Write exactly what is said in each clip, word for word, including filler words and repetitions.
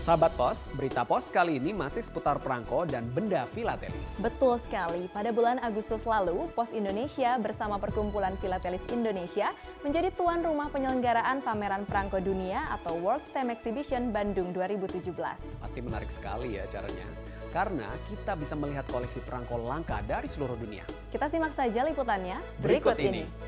Sahabat Pos, berita Pos kali ini masih seputar perangko dan benda filateli. Betul sekali, pada bulan Agustus lalu, Pos Indonesia bersama Perkumpulan Filatelis Indonesia menjadi tuan rumah penyelenggaraan pameran perangko dunia atau World STEM Exhibition Bandung dua ribu tujuh belas. Pasti menarik sekali ya acaranya, karena kita bisa melihat koleksi perangko langka dari seluruh dunia. Kita simak saja liputannya Berikut berikut, ini. ini.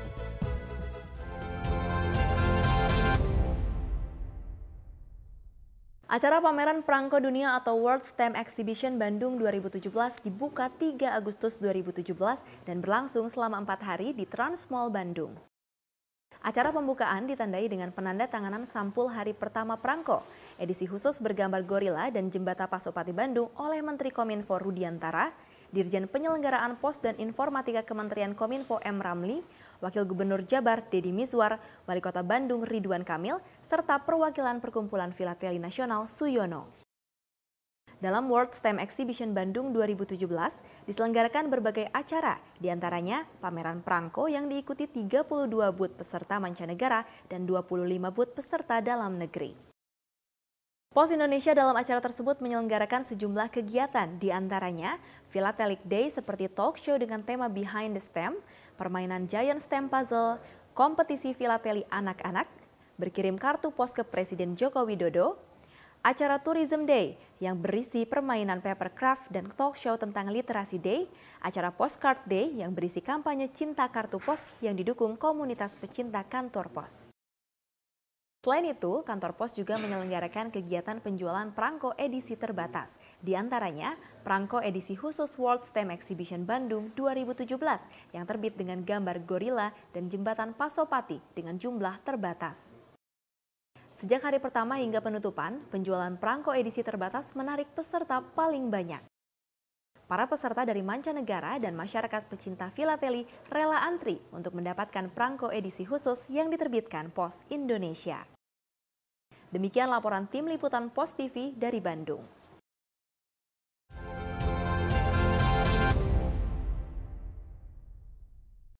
Acara pameran perangko dunia atau World STEM Exhibition Bandung dua ribu tujuh belas dibuka tiga Agustus dua ribu tujuh belas dan berlangsung selama empat hari di Trans Mall Bandung. Acara pembukaan ditandai dengan penanda tanganan sampul hari pertama perangko, edisi khusus bergambar gorila dan jembata Pasopati Bandung oleh Menteri Kominfo Rudiantara, Dirjen Penyelenggaraan Pos dan Informatika Kementerian Kominfo M. Ramli, Wakil Gubernur Jabar Deddy Mizwar, Wali Kota Bandung Ridwan Kamil, serta perwakilan Perkumpulan Filateli Nasional Suyono. Dalam World STEM Exhibition Bandung dua ribu tujuh belas diselenggarakan berbagai acara, diantaranya pameran perangko yang diikuti tiga puluh dua booth peserta mancanegara dan dua puluh lima booth peserta dalam negeri. Pos Indonesia dalam acara tersebut menyelenggarakan sejumlah kegiatan, diantaranya Philatelic Day seperti talk show dengan tema Behind the STEM, permainan Giant STEM Puzzle, kompetisi filateli anak-anak, berkirim kartu pos ke Presiden Joko Widodo, acara Tourism Day yang berisi permainan papercraft dan talk show tentang Literasi Day, acara Postcard Day yang berisi kampanye cinta kartu pos yang didukung komunitas pecinta kantor pos. Selain itu, kantor pos juga menyelenggarakan kegiatan penjualan perangko edisi terbatas. Di antaranya, perangko edisi khusus World STEM Exhibition Bandung dua ribu tujuh belas yang terbit dengan gambar gorila dan jembatan Pasopati dengan jumlah terbatas. Sejak hari pertama hingga penutupan, penjualan perangko edisi terbatas menarik peserta paling banyak. Para peserta dari mancanegara dan masyarakat pecinta filateli rela antri untuk mendapatkan perangko edisi khusus yang diterbitkan Pos Indonesia. Demikian laporan tim liputan Pos T V dari Bandung.